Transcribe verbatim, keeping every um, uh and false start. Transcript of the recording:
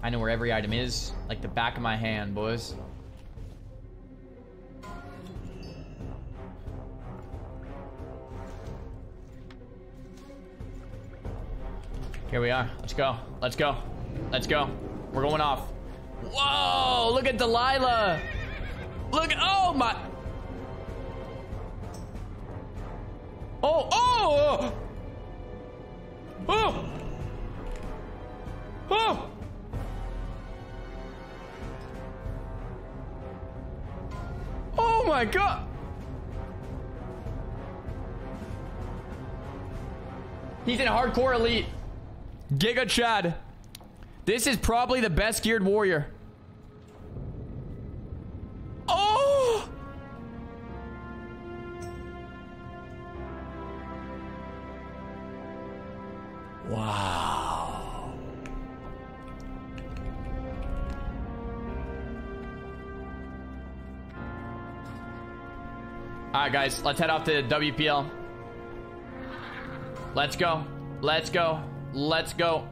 I know where every item is, like the back of my hand, boys. Here we are. Let's go. Let's go. Let's go. We're going off. Whoa! Look at Delilah. Look. Oh my. Oh. Oh. Oh. Oh. Oh my god. He's in hardcore elite. Giga Chad. This is probably the best geared warrior. Oh! Wow. Alright guys, let's head off to W P L. Let's go. Let's go. Let's go.